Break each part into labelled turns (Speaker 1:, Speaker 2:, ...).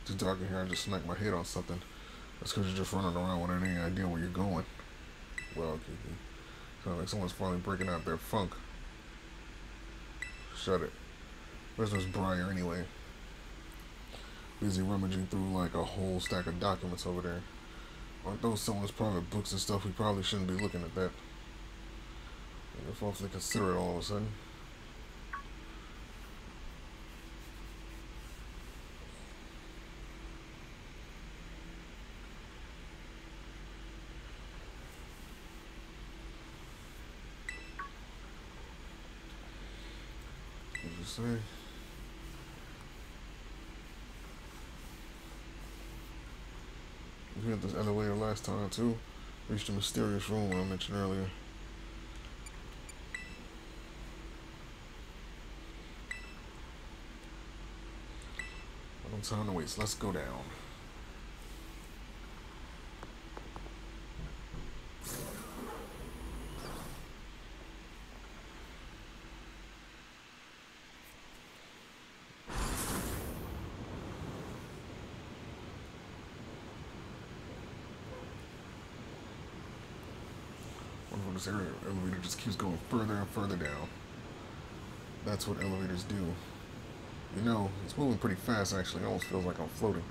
Speaker 1: Too dark in here. I just smacked my head on something. That's because you're just running around without any idea where you're going. Well, Kiki. Sounds like someone's finally breaking out their funk. Shut it. Where's this Briar anyway? Busy rummaging through like a whole stack of documents over there. Aren't those someone's private books and stuff? We probably shouldn't be looking at that. If awfully considerate all of a sudden. What did you say? We had this elevator last time too. Reached a mysterious room I mentioned earlier. No time to waste. Let's go down. Wonderful, this area elevator just keeps going further and further down. That's what elevators do. You know, it's moving pretty fast actually. It almost feels like I'm floating.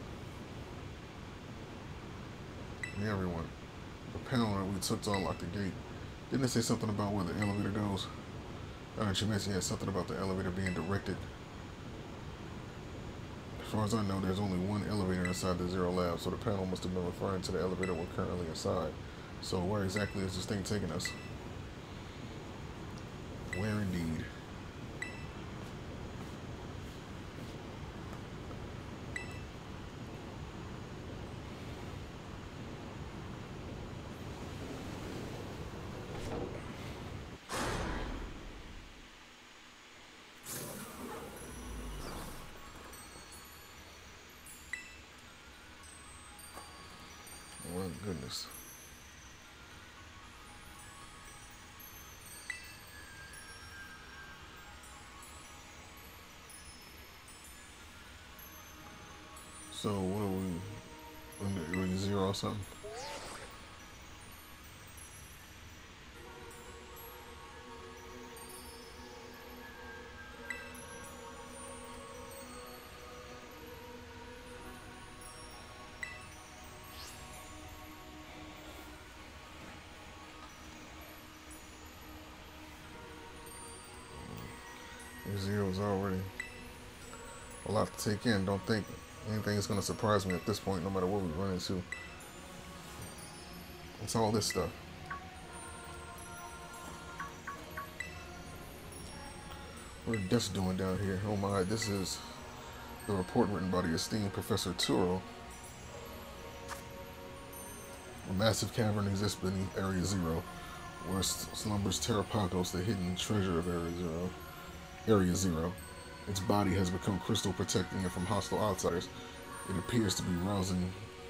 Speaker 1: Hey everyone. The panel that we took to unlock the gate. Didn't it say something about where the elevator goes? You mentioned you had something about the elevator being directed. As far as I know, there's only one elevator inside the Zero Lab, so the panel must have been referring to the elevator we're currently inside. So where exactly is this thing taking us? Where indeed? Oh my goodness. So what are we zero or something? Zero's already a lot to take in. Don't think anything is going to surprise me at this point, no matter what we run into. It's all this stuff. What are Dutch doing down here? Oh my, this is the report written by the esteemed Professor Turo. A massive cavern exists beneath Area Zero, where slumbers Terrapagos, the hidden treasure of Area Zero. Area Zero. Its body has become crystal, protecting it from hostile outsiders. It appears to be rousing.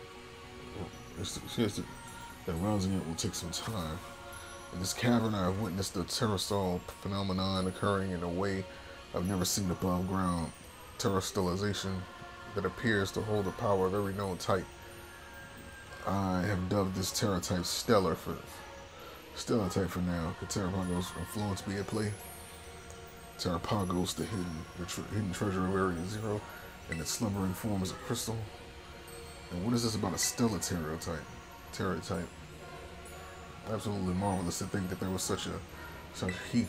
Speaker 1: That rousing it will take some time. In this cavern, I have witnessed the terrestrial phenomenon occurring in a way I've never seen above ground. Terrestrialization that appears to hold the power of every known type. I have dubbed this Terra type Stellar type for now. Could Terrapagos' influence be at play? Terrapagos, the hidden treasure of Area Zero, and its slumbering form is a crystal. And what is this about a stellar Terra type? Absolutely marvelous to think that there was such heat.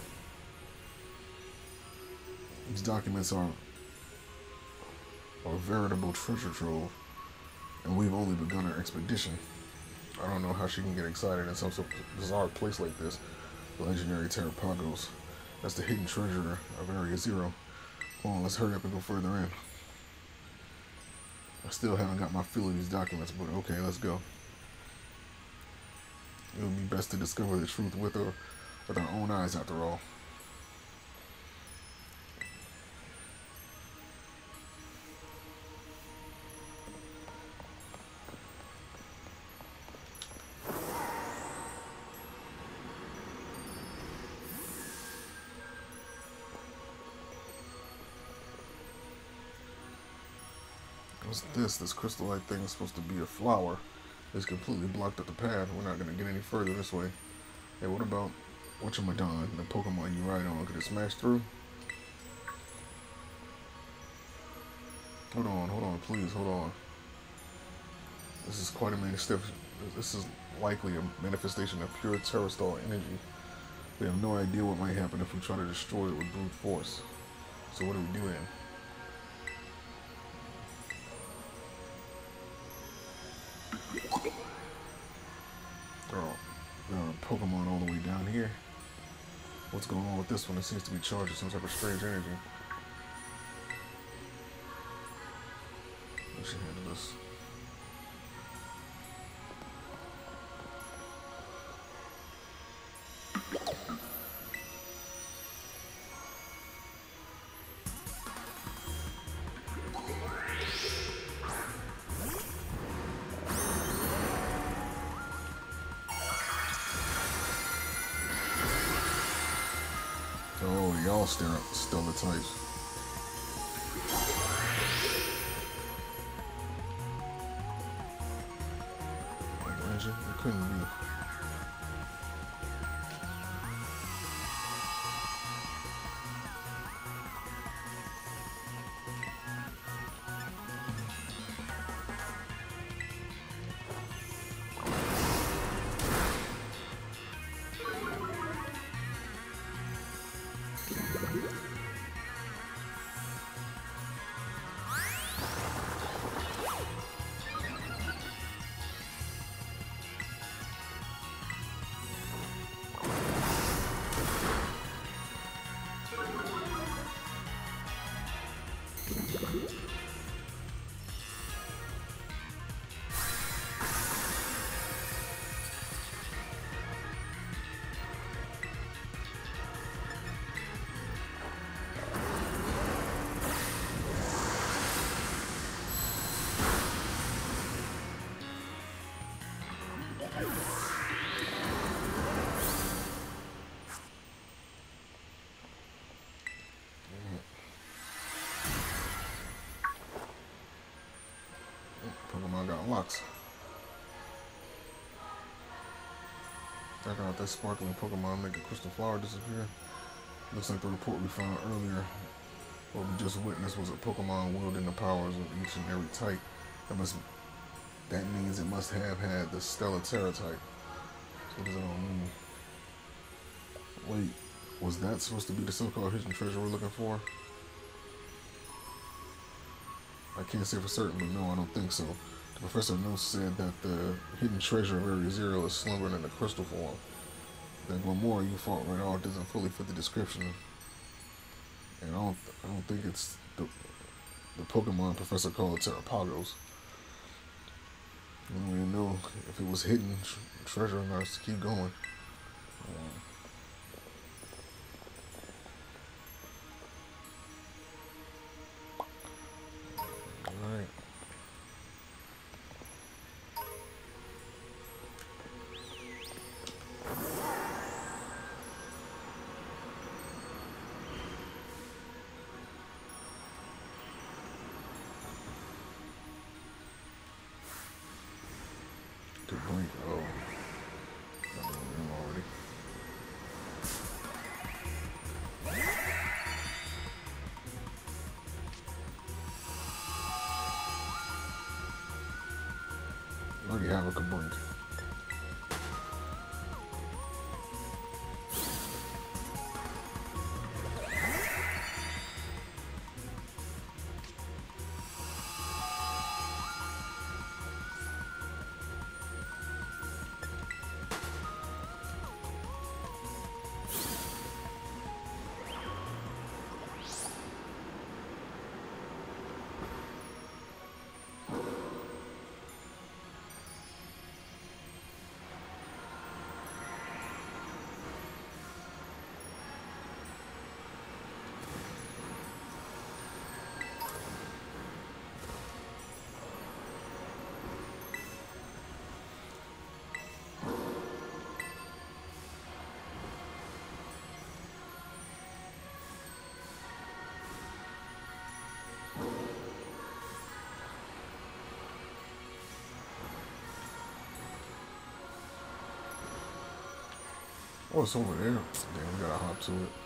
Speaker 1: These documents are a veritable treasure trove, and we've only begun our expedition. I don't know how she can get excited in some bizarre place like this. The legendary Terrapagos. That's the hidden treasure of Area Zero. Come on, let's hurry up and go further in. I still haven't got my feel of these documents, but okay, let's go. It would be best to discover the truth with our own eyes, after all. What's this? This crystal-like thing is supposed to be a flower. It's completely blocked up the path. We're not going to get any further this way. Hey, what about Whatchamadon, the Pokemon you ride on? Could it smash through? Hold on, please, hold on. This is quite a manifestation. This is likely a manifestation of pure Terrastal energy. We have no idea what might happen if we try to destroy it with brute force. So what do we do then? There are Pokemon all the way down here. What's going on with this one? It seems to be charged with some type of strange energy. We should handle this. Oh, y'all stellar types. It couldn't be. Pokemon got locks. Check out that sparkling Pokemon make a crystal flower disappear. Looks like the report we found earlier. What we just witnessed was a Pokemon wielding the powers of each and every type. That means it must have had the Stellar Terra type. So what does that all mean? Wait, was that supposed to be the so-called hidden treasure we're looking for? I can't say for certain, but no, I don't think so. The Professor Note said that the hidden treasure of Area Zero is slumbering in the crystal form. That Glamora you fought right off doesn't fully fit the description. And I don't think it's the Pokemon Professor called Terrapagos. We don't even know if it was hidden treasure or not. To keep going. Alright. To blink. Oh. I know him already. Already have a Kabunk. Oh, it's over there. Damn, we gotta hop to it.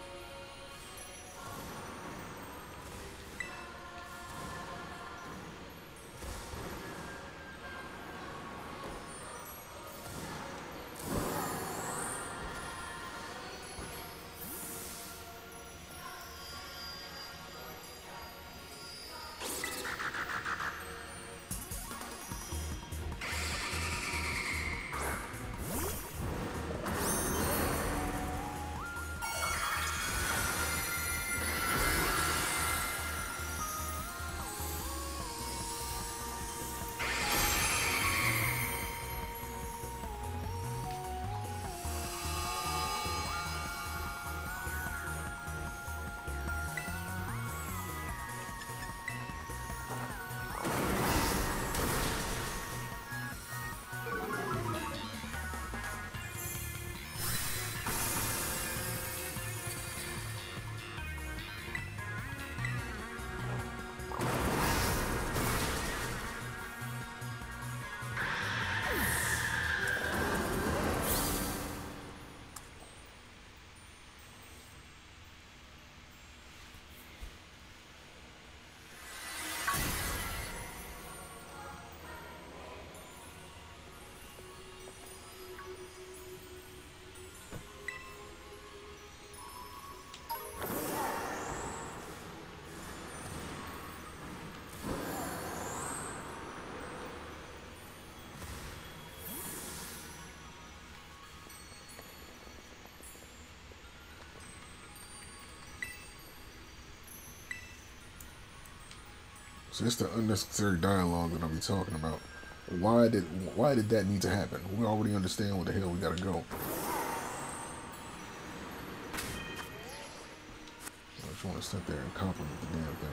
Speaker 1: So it's the unnecessary dialogue that I'll be talking about. Why did that need to happen? We already understand where the hell we gotta go. I just want to sit there and compliment the damn thing.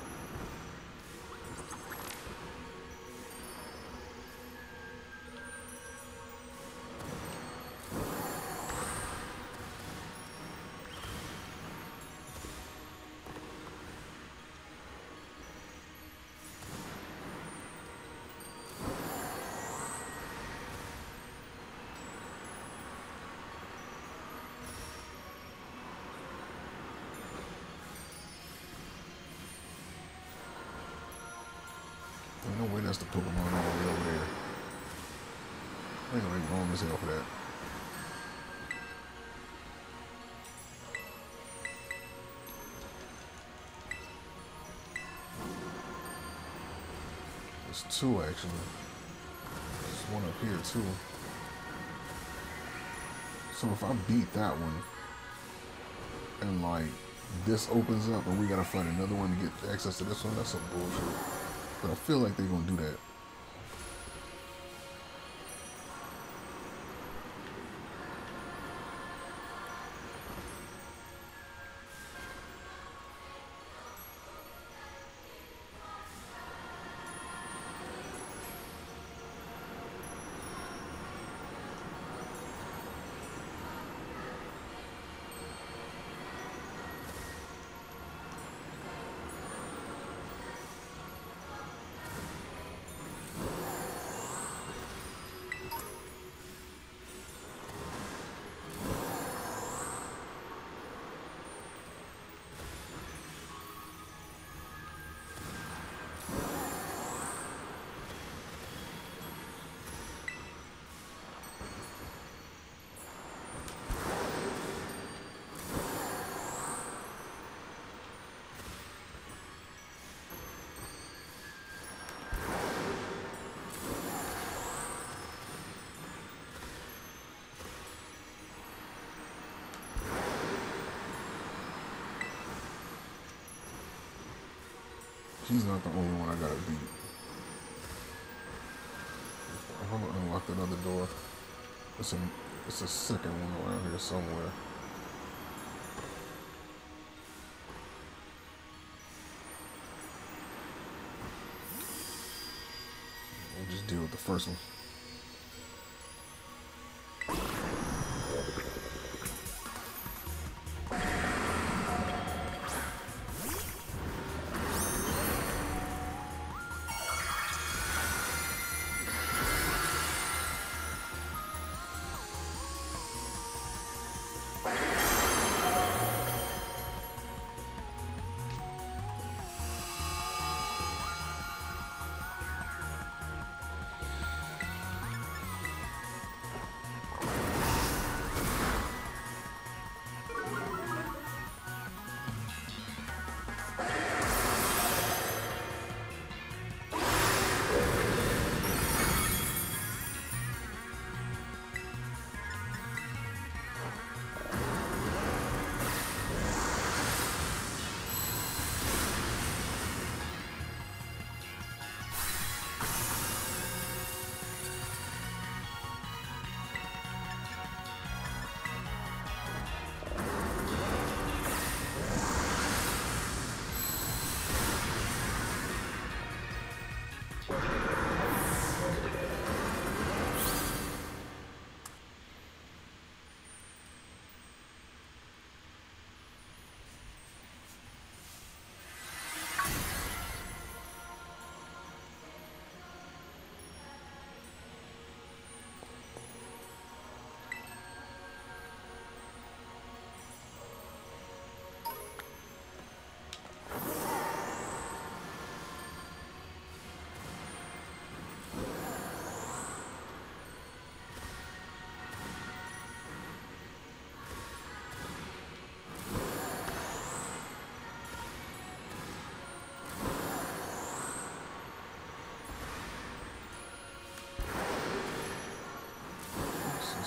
Speaker 1: No way that's the Pokemon all the way over there. I ain't gonna be wrong as hell for that. There's two actually. There's one up here too. So if I beat that one and like this opens up and we gotta find another one to get access to this one, that's some bullshit. But I feel like they're gonna do that. He's not the only one I gotta beat. If I'm gonna unlock that other door, it's a second one around here somewhere. We'll just deal with the first one.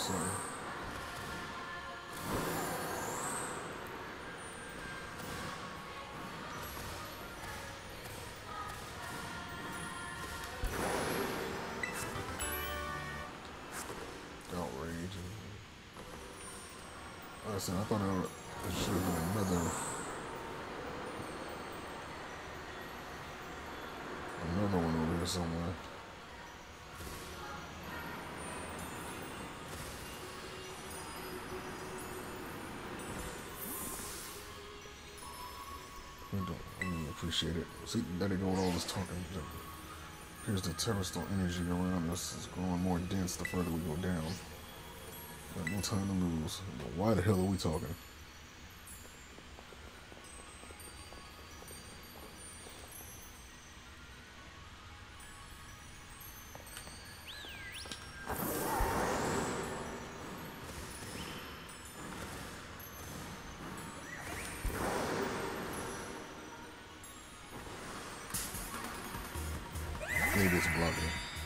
Speaker 1: something. Outrage. Listen, I thought it should have been another one over here somewhere. I appreciate it. See, that ain't doing all this talking. Here's the terrestrial energy around us is growing more dense the further we go down. Got no time to lose. Why the hell are we talking? Maybe it's blocking.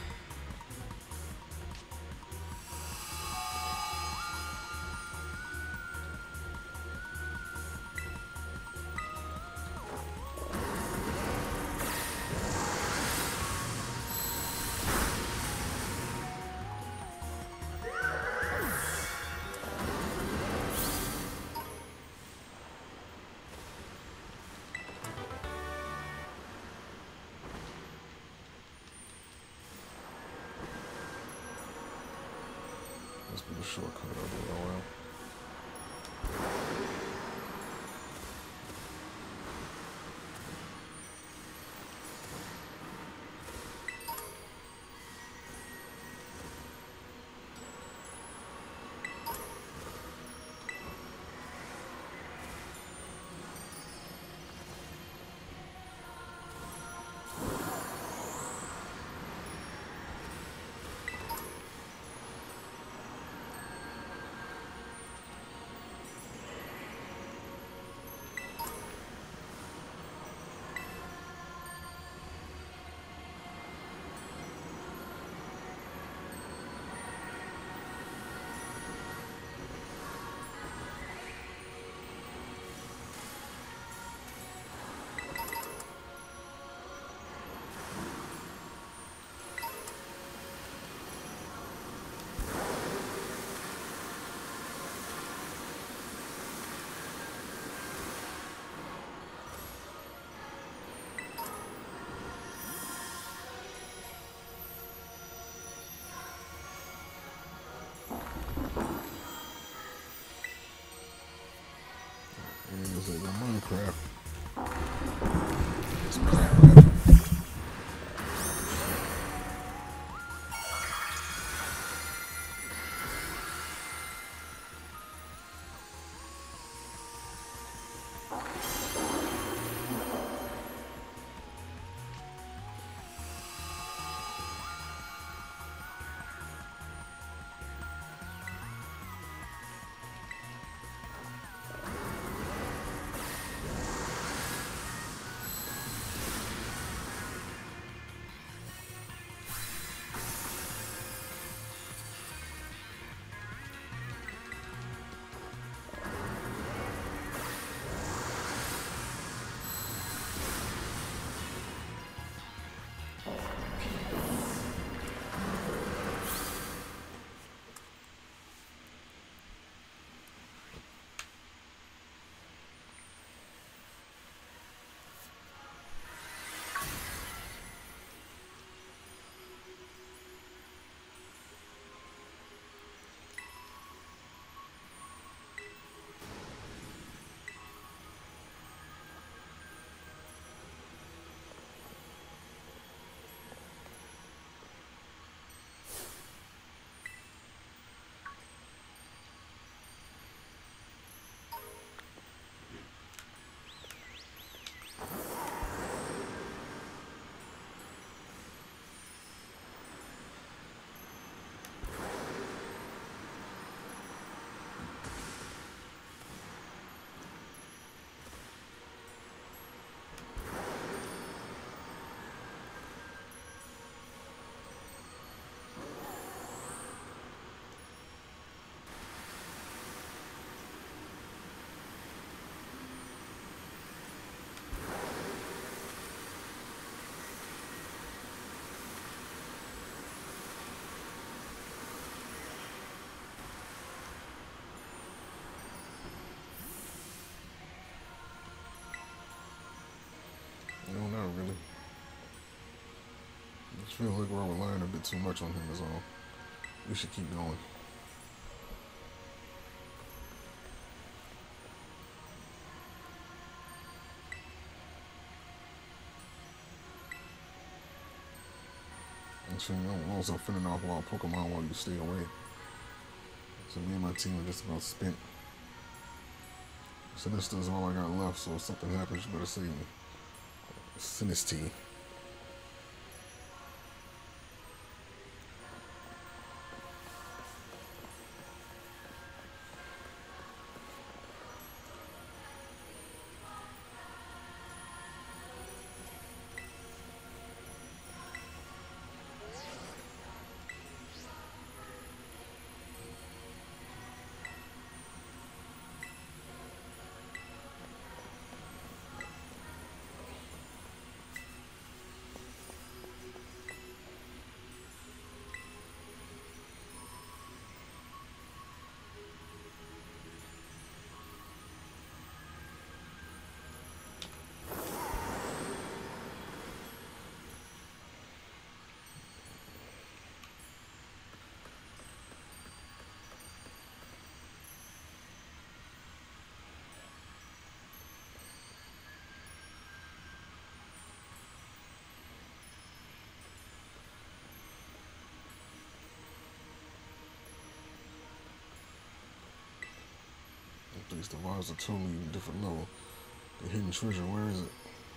Speaker 1: Must be the shortcut of it. Oh well. feel like we're relying a bit too much on him is all. We should keep going. Actually, I'm also fending off wild Pokemon while you stay away. So me and my team are just about spent. Sinister is all I got left, so if something happens, you better save me. Sinistea. These devices are totally different level. The hidden treasure, where is it?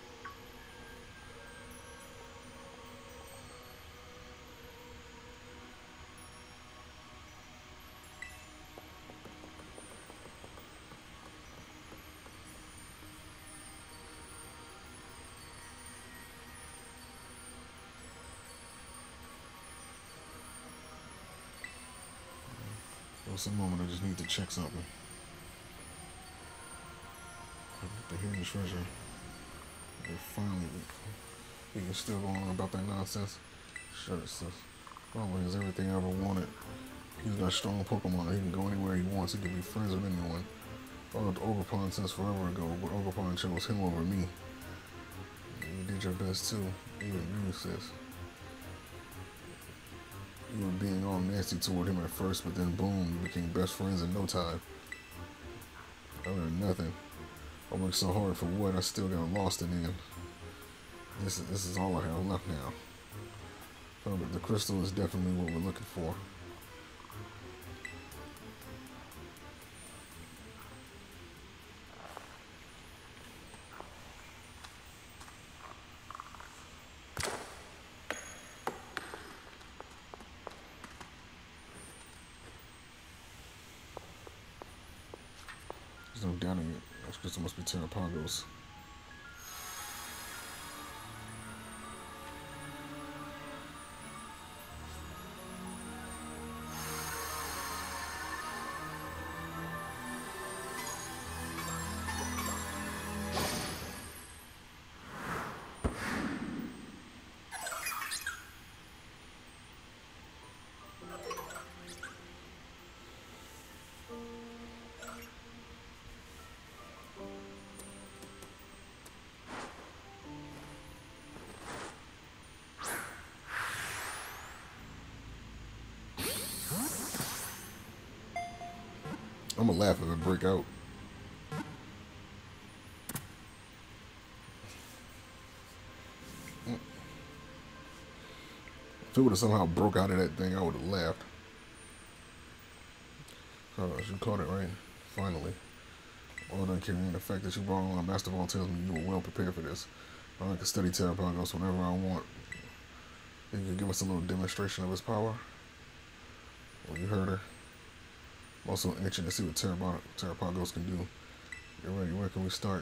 Speaker 1: Just a moment, I just need to check something. The hidden treasure. They finally, he can still go on about that nonsense. Shut it, sis. Probably has everything I ever wanted. He's got strong Pokemon. He can go anywhere he wants. He can be friends with anyone. Followed Ogerpon since forever ago, but Ogerpon chose him over me. You did your best too. Even you, sis. You were being all nasty toward him at first, but then boom, you became best friends in no time. I learned nothing. I worked so hard for what? I still got lost in the end. This is all I have left now. But the crystal is definitely what we're looking for. There's no doubting it. This crystal must be Terrapagos. I'm gonna laugh if it break out. If it would have somehow broke out of that thing, I would have laughed. Oh, you caught it right. Finally. Well done, Kyrian. The fact that you brought on a Master Ball tells me you were well prepared for this. I can study Terrapagos whenever I want. You can give us a little demonstration of his power. Well, you heard her. I'm also itching to see what Terrapagos can do. You're ready. Where can we start?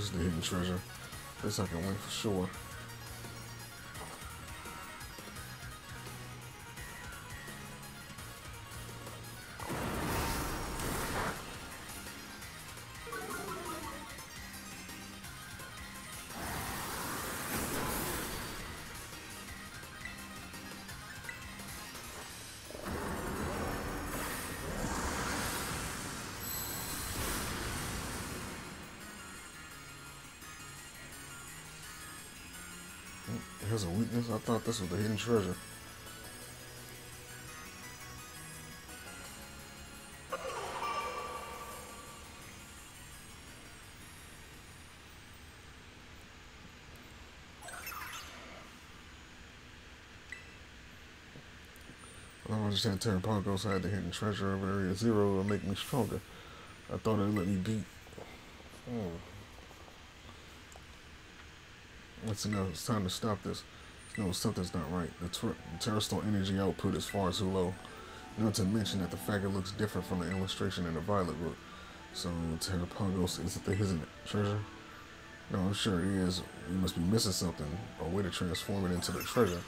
Speaker 1: This is the hidden treasure. This I can win for sure. Here's a weakness. I thought this was the hidden treasure. I don't understand. Terrapagos had the hidden treasure of Area Zero to make me stronger. I thought it would let me beat. That's enough. It's time to stop this. No, something's not right. The terrestrial energy output is far too low. Not to mention that the faggot looks different from the illustration in the Violet book. So, Terrapagos isn't the hidden treasure? No, I'm sure it is. We must be missing something. A way to transform it into the treasure.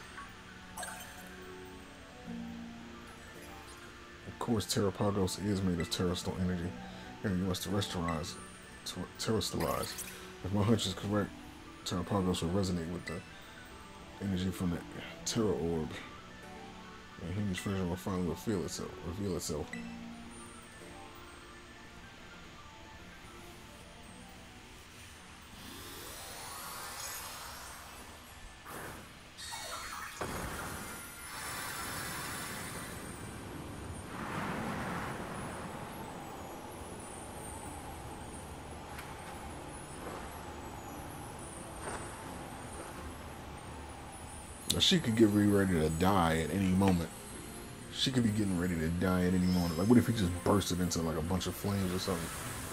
Speaker 1: Of course, Terrapagos is made of terrestrial energy. Here, you must terrestrialize. If my hunch is correct, Terrapagos will resonate with the energy from the Terra Orb. And hidden treasure will finally reveal itself. She could get ready to die at any moment. She could be getting ready to die at any moment. Like, what if he just bursted into like a bunch of flames or something?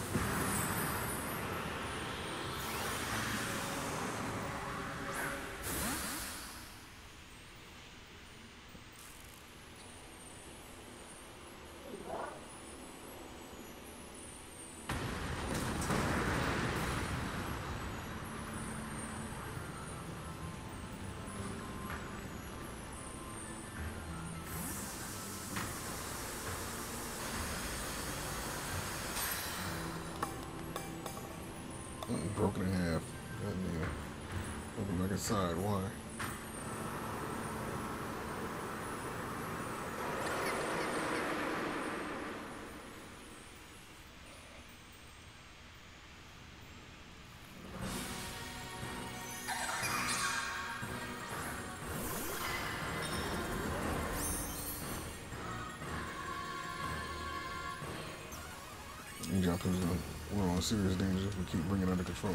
Speaker 1: Broken in half. Open back inside. Why? We're on serious danger if we keep bringing it under control.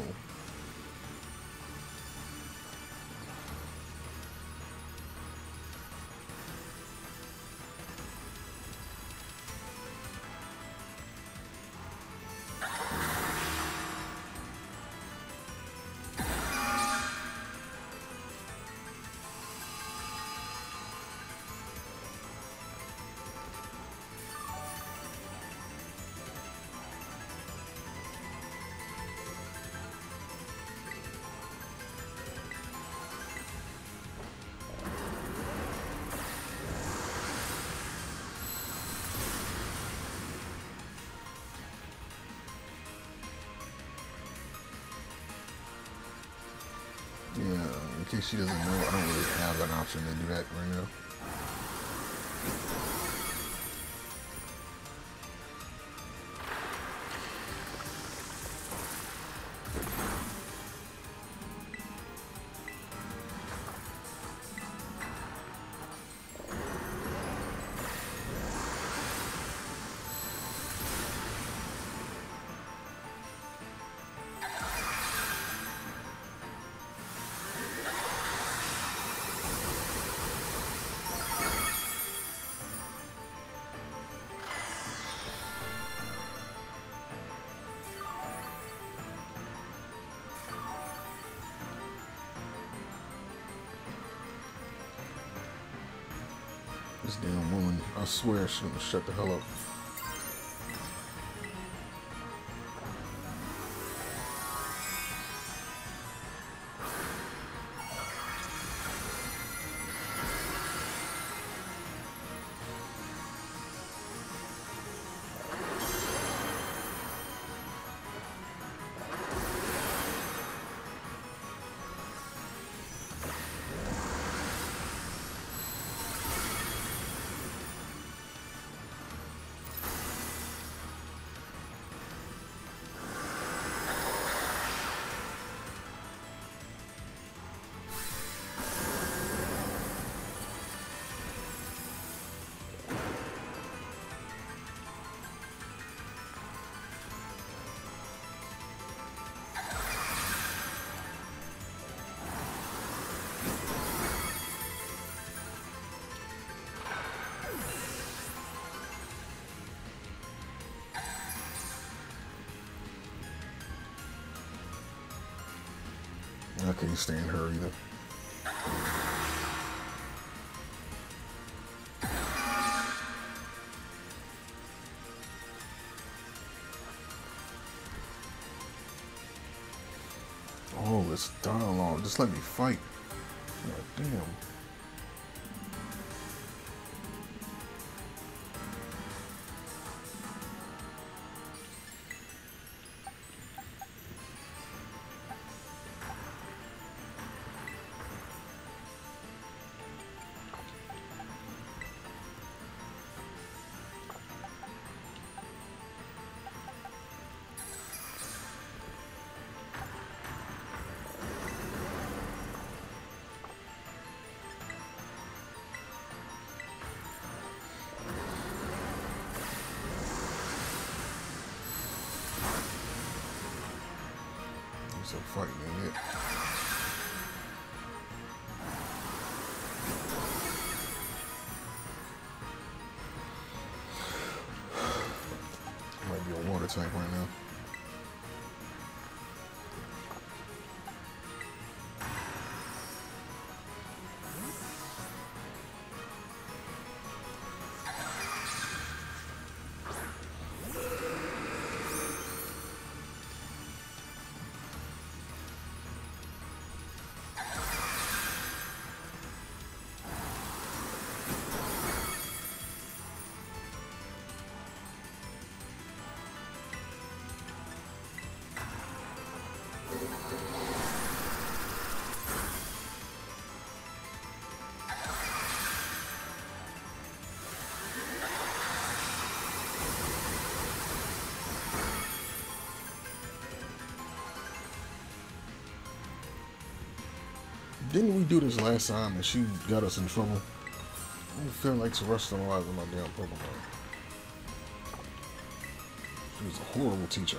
Speaker 1: Yeah, in case she doesn't know, I don't really have an option to do that right now. This damn woman, I swear, she shouldn't shut the hell up. I can't stand her either. Oh, this dialogue. Just let me fight. God damn. So fighting in it. Might be a water tank right now. Didn't we do this last time and she got us in trouble? I don't feel like terrestrializing my damn Pokemon. She was a horrible teacher.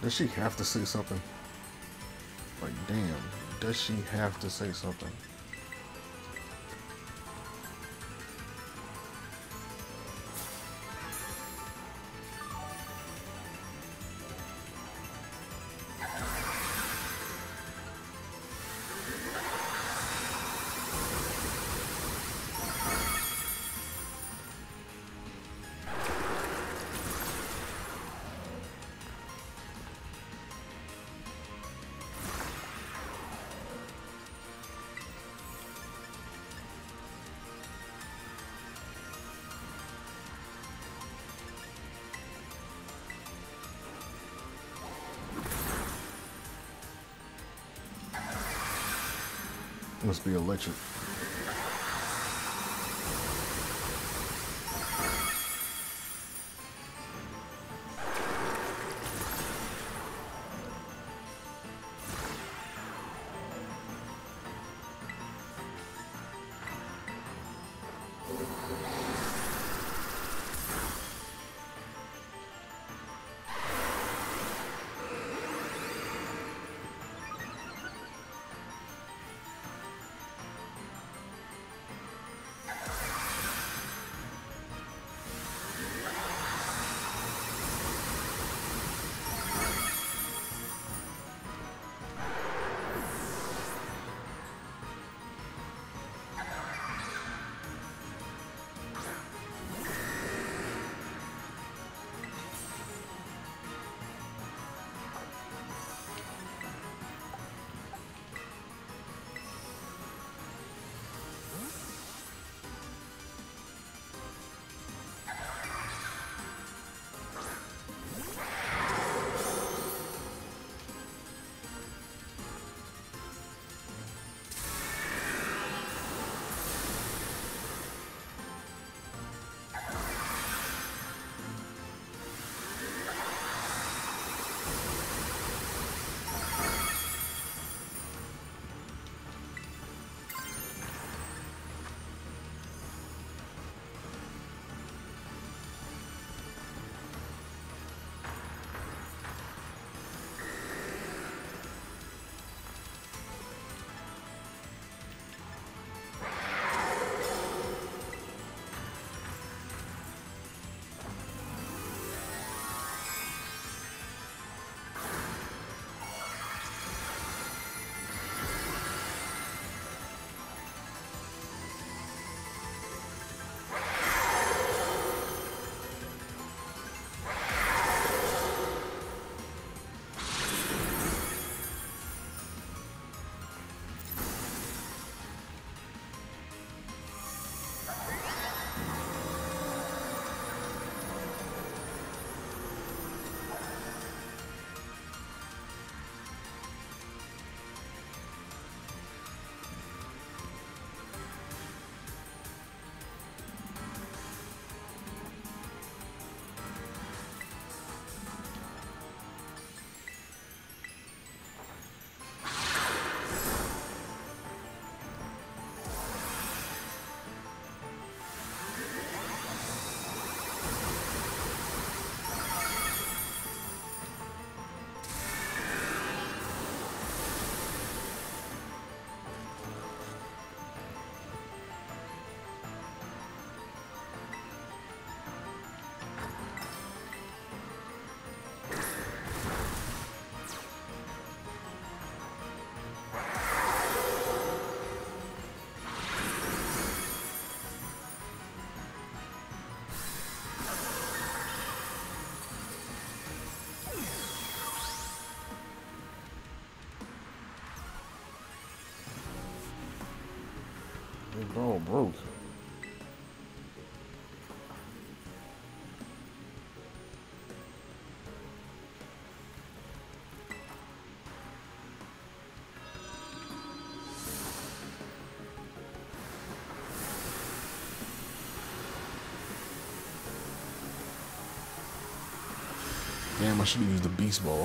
Speaker 1: Does she have to say something? Like, damn, does she have to say something? Must be electric. It's all broke. Damn, I should have used the beast ball.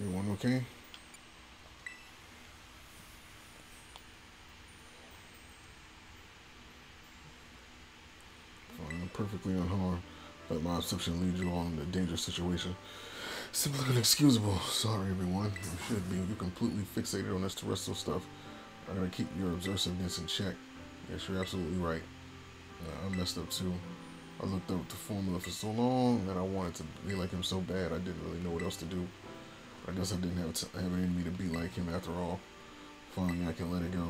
Speaker 1: Everyone okay? Fine, perfectly unharmed. Let my assumption lead you on in a dangerous situation. Simply inexcusable. Sorry, everyone. You should be. You're completely fixated on this terrestrial stuff. I gotta keep your obsessiveness in check. Yes, you're absolutely right. I messed up too. I looked up the formula for so long that I wanted to be like him so bad I didn't really know what else to do. I guess I didn't have it in me to be like him after all. Finally, I can let it go.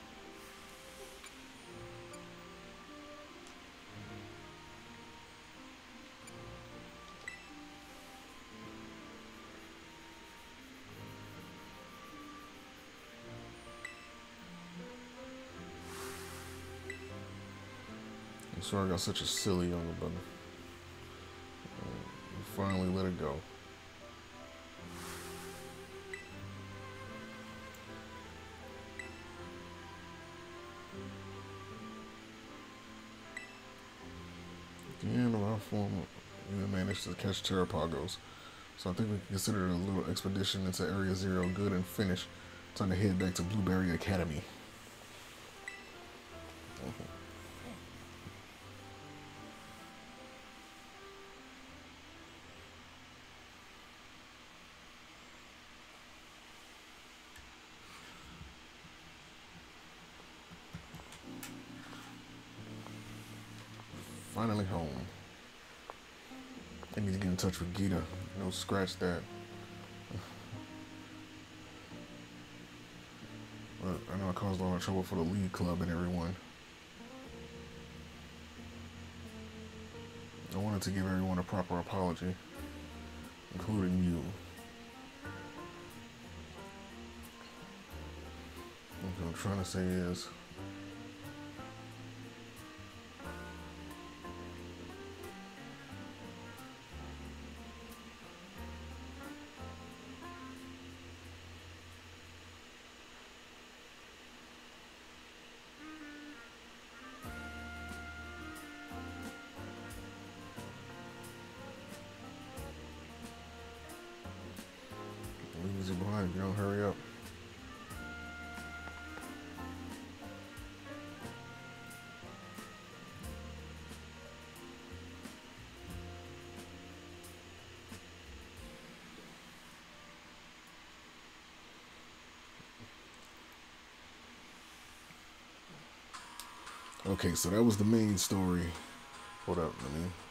Speaker 1: I'm sorry I got such a silly younger brother. Finally let it go. At the end of our form, we managed to catch Terrapagos. So I think we can consider it a little expedition into Area Zero good and finished. Time to head back to Blueberry Academy. Finally home. I need to get in touch with Gita. No, scratch that. But I know I caused a lot of trouble for the league club and everyone. I wanted to give everyone a proper apology, including you. What I'm trying to say is, leave you behind if you don't hurry up. Okay, so that was the main story. Hold up, let me